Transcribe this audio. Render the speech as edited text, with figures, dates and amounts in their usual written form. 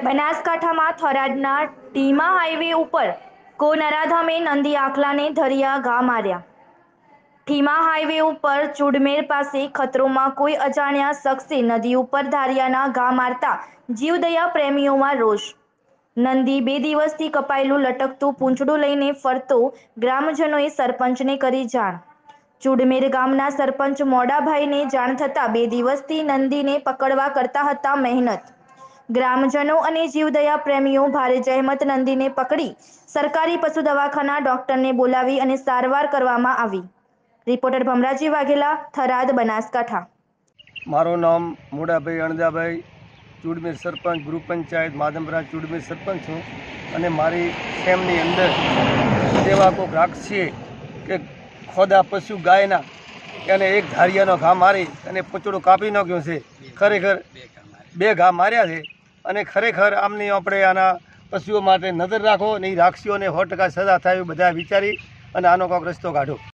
બનાસકાંઠામાં થરાદના ટીમા હાઈવે ઉપર કો નરાધામે નંદી આખલાને ધરિયા ઘા માર્યા। ઠીમા હાઈવે ઉપર ચુડમેર પાસે ખતરોમાં કોઈ અજાણ્યા શખ્સે નદી ઉપર ધારિયાના ઘા મારતા જીવદયા પ્રેમીઓમાં રોષ। નંદી 2 દિવસથી કપાયેલું લટકતું પૂંછડું લઈને ફરતો ગ્રામજનોએ સરપંચને કરી જાણ। ચુડમેર ગામના સરપંચ મોડાભાઈને જાણ થતાં 2 દિવસથી નંદીને પકડવા કરતા હતા મહેનત। ગ્રામજનો અને જીવદયા પ્રેમીઓ ભારે જહેમત નંદીને પકડી સરકારી પશુ દવાખાના ડોક્ટરને બોલાવી અને સારવાર કરવામાં આવી। રિપોર્ટર ભમરાજી વાઘેલા, થરાદ, બનાસકાંઠા। મારું નામ મોડાભાઈ અણદાભાઈ, ચુડમેર સરપંચ, ગ્રુપ પંચાયત માધમપરા ચુડમેર સરપંચ છું અને મારી ફેમની અંદર એવા કોઈક રાક્ષસીએ કે ખોદા પશુ ગાયના એને એક ધારિયાનો ઘા મારી અને પૂંછડું કાપી નાખ્યું છે। ખરેખર 2 ઘા માર્યા છે અને ખરેખર આમની આપણે આના પશુઓ માટે નજર રાખો અને એ રાક્ષસીઓને 100% સજા થાય એવું બધા વિચારી અને આનો કોઈક રસ્તો કાઢો।